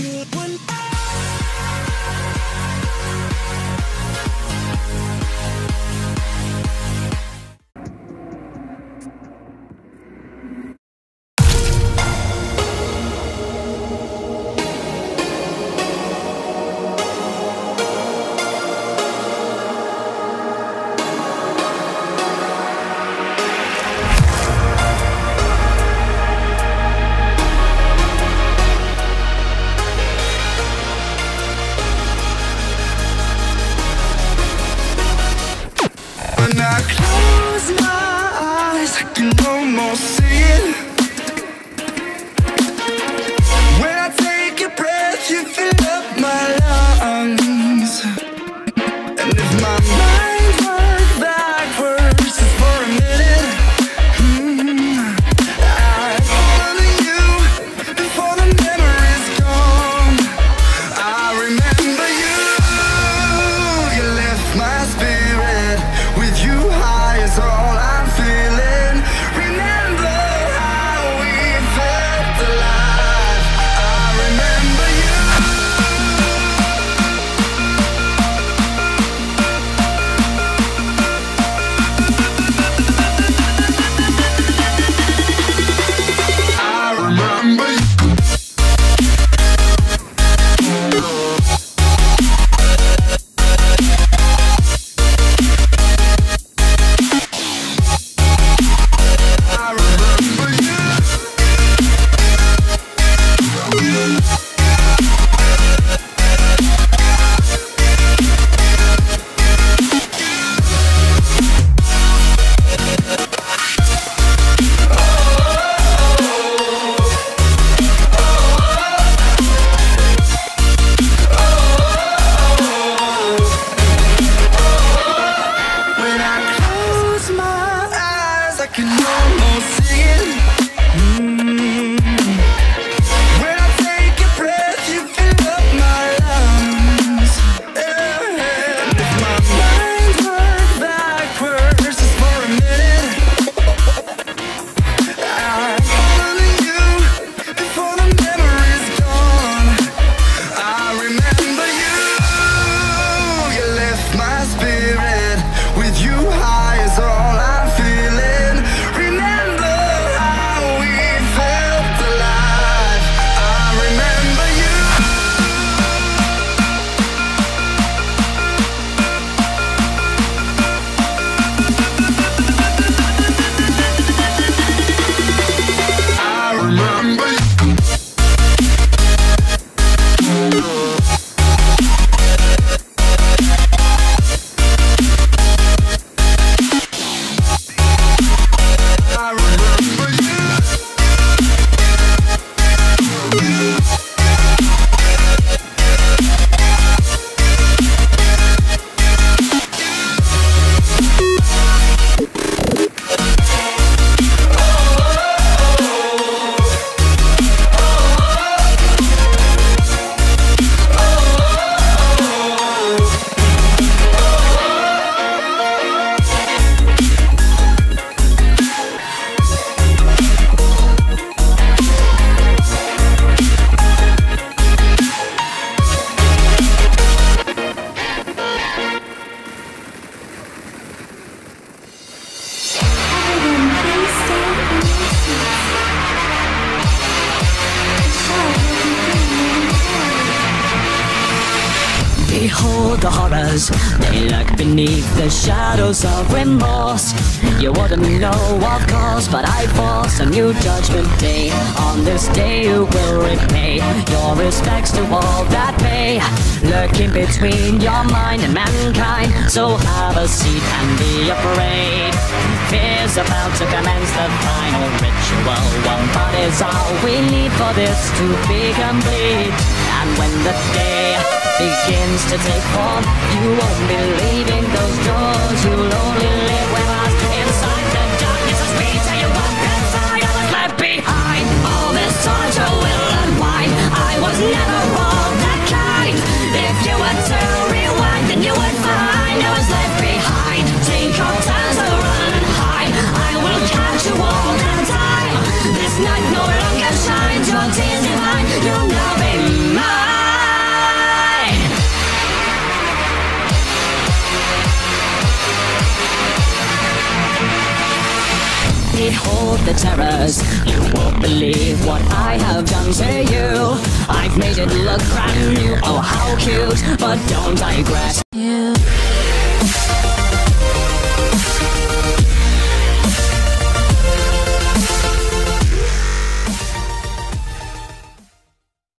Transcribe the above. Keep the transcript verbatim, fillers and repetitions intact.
When I close my eyes, I can almost see it. When I take a breath, you fill up my lungs. And if my mind worked backwards just for a minute, hmm, I'd hold on to you before the memory's gone. I remember you, you lift my spirit. With you high is all I'm feeling. Remember how we felt alive. I remember you. I remember you. I can almost see it. Mm. When I take a breath, you fill up my lungs. Yeah. And if my mind worked backwards just for a minute, I'd hold on to you before the memory's gone. I remember you. You lift my spirit. With you high is all I'm feeling. Remember how we felt alive. I remember you. I remember you. Behold the horrors, they lurk beneath the shadows of remorse. You wouldn't know, of course, but I force a new judgment day. On this day you will repay your respects to all that may lurk in between your mind and mankind. So have a seat and be afraid. Fear's about to commence the final ritual. One thought is all we need for this to be complete. And when the day begins to take form, you won't be leaving those doors. You'll only live with us inside the darkness as we tear you up inside. I was left behind. All this torture will unwind. I was never all that kind. If you were to rewind, then you would find I was left behind. Take your time to run and hide. I will catch you all the time. This night no longer shines. Your tears divine, you'll now be mine. the terrors. You won't believe what I have done to you. I've made it look brand new, oh how cute, but don't digress. You